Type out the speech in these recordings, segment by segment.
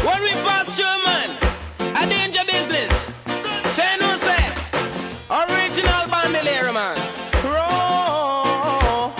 When we pass through, man, a danger business. Say no say. Original bandolero, man. Roll.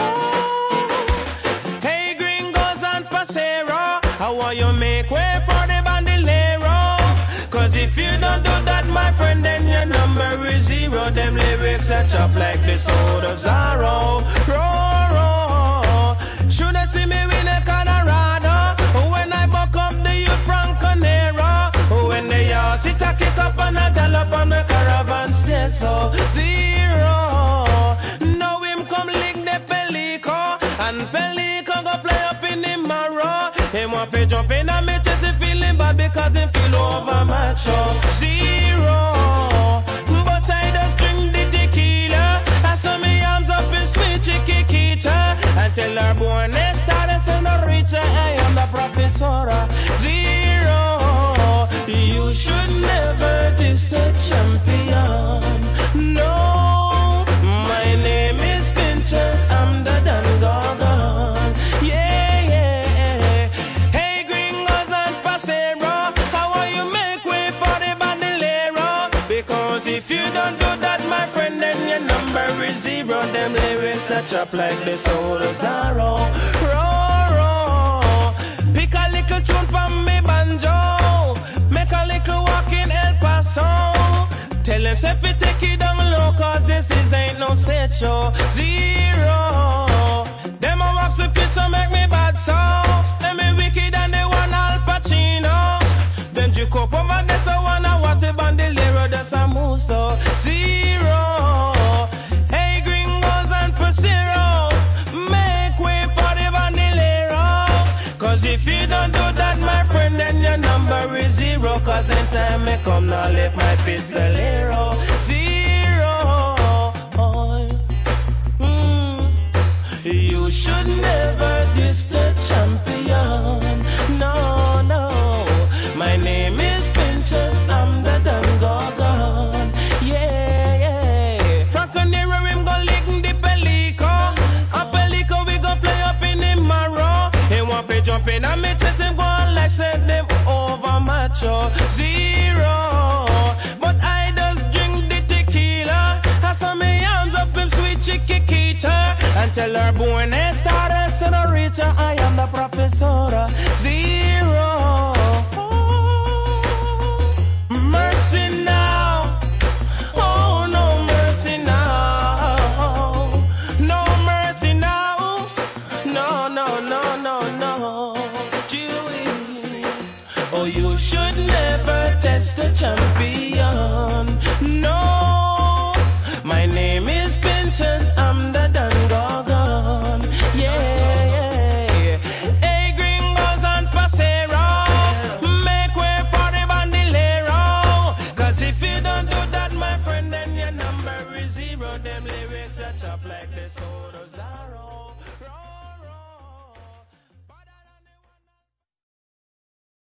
Hey, gringos and pasero, how want you make way for the bandolero? Cause if you don't do that, my friend, then your number is 0. Them lyrics are chopped like the sword of Zorro. Roll. Should I see me win a Colorado? When I buck up the youth from Conero. When they all sit a kick up and a gallop on the caravan stay so 0. Now him come lick the Pelico, and Pelico go play up in the marrow. Him want to jump in and me chest, he feeling bad because he feel over macho. 0. But I just drink the tequila, I saw me arms up in sweet chiquita, and tell her born Esta senorita, I am the professora. 0. You should never diss the champion. No, my name is Fincher, I'm the Don Gorgon. Yeah, yeah. Hey, gringos and pasero, how will you make way for the bandolero? Because if you don't do that, my friend, then your number is 0. Them lyrics are chopped like the soul of Zorro. Pick a little tune from me banjo, make a little walk in El Paso. Tell them if you take it down low, cause this ain't no set show. 0. Them a walk the picture make me bad so. Them me wicked and they want Al Pacino. Them juke up over there so wanna what a bandolero that's a move so. 0. Hey, gringos and pasero, make way for the bandolero. Cause if you don't do that, my friend, then your number is 0. Cause in time me come now lift my pistolero. 0. You should never diss the champion. No, no. My name is Pinchas, I'm the Don Gorgon. Yeah, yeah. From Conero him go lick the Pelico. A Pelico we go fly up in the marrow. He want to jump in and me chase him go on like set them over macho. 0. But I just drink the tequila, I saw me arms up him sweet chiquita, and tell her born Esta senorita, I am the professora. 0. Mercy now, oh no mercy now, no mercy now, no, no, no, no, no. Jewish. Oh, you should never test the champion. No, my name is Pinchas, I'm the Don Gorgon. Yeah, yeah. Hey, gringos and pasero, make way for the bandolero. Cause if you don't do that, my friend, then your number is 0. Them lyrics are chopped like the sword of Zorro.